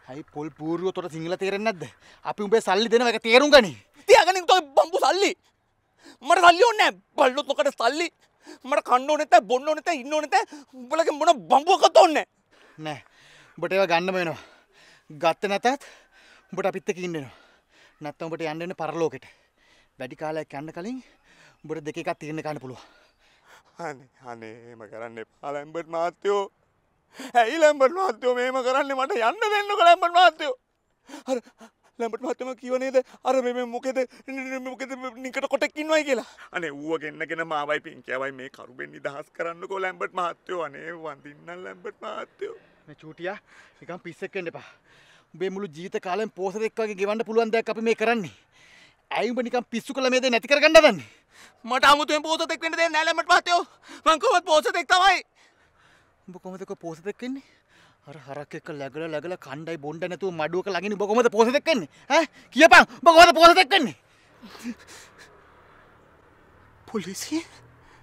හයි පොල් පූර්ව තොට සිංහල තේරෙන්නේ නැද්ද? අපි උඹේ සල්ලි දෙනවා ඒක තේරුම් ගනි. තියාගනින් තෝ බම්බු සල්ලි. මට සල්ලි ඕනේ නැහැ. බල්ලොත් ඔකට සල්ලි. මට කන්න ඕනේ නැත්නම් බොන්න ඕනේ නැත්නම් ඉන්න ඕනේ නැත්නම් උඹලගේ මොන බම්බුවක්වත් ඕනේ නැහැ. නෑ. උඹට ඒවා ගන්නම වෙනවා. ගත්ත නැතත් උඹට අපිත් එක්ක ඉන්න වෙනවා. නැත්නම් උඹට යන්න වෙන්නේ පරලෝකෙට. වැඩි කාලයක් යන්න කලින් උඹට දෙක එකක් තීරණය කරන්න පුළුවන්. අනේ එහෙම කරන්න එපා ලැම්බර්ට් මහත්තයෝ. ඇයි ලැම්බර්ට් මහත්තයෝ මෙහෙම කරන්නේ? මට යන්න දෙන්නකෝ ලැම්බර්ට් මහත්තයෝ. අර ලැම්බර්ට් මහත්තයෝ කිව්ව නේද? අර මේ මොකද නිකට කොටෙක් ඉන්නවයි කියලා. අනේ ඌව ගෙන්නගෙන මාවයි පින්කියාවයි මේ කරුබෙන් නිදහස් කරන්නකෝ ලැම්බර්ට් මහත්තයෝ. අනේ වඳින්නම් ලැම්බර්ට් මහත්තයෝ. මේ චූටියා නිකන් පිස්සෙක් වෙන්න එපා. උඹේ මුළු ජීවිත කාලෙම පෝසතෙක් වගේ ගෙවන්න පුළුවන් දෙයක් අපි මේ කරන්නේ. ඇයි උඹ නිකන් පිස්සු කළ මේ දේ නැති කරගන්න හදන්නේ? මට 아무තෙන් පෝසතෙක් වෙන්න දෙන්නේ නැහැ ලැම්බර්ට් මහත්තයෝ. මං කොහොමද පෝසතෙක් තමයි. උඹ කොහොමද පෝසතෙක් වෙන්නේ? අර හරක් එක්ක läගලා කණ්ඩායි බොණ්ඩ නැතුව මඩුවක ළඟින් උඹ කොහොමද පෝසතෙක් වෙන්නේ? ඈ කියපන් උඹ කොහොමද පෝසතෙක් වෙන්නේ? පොලිසිය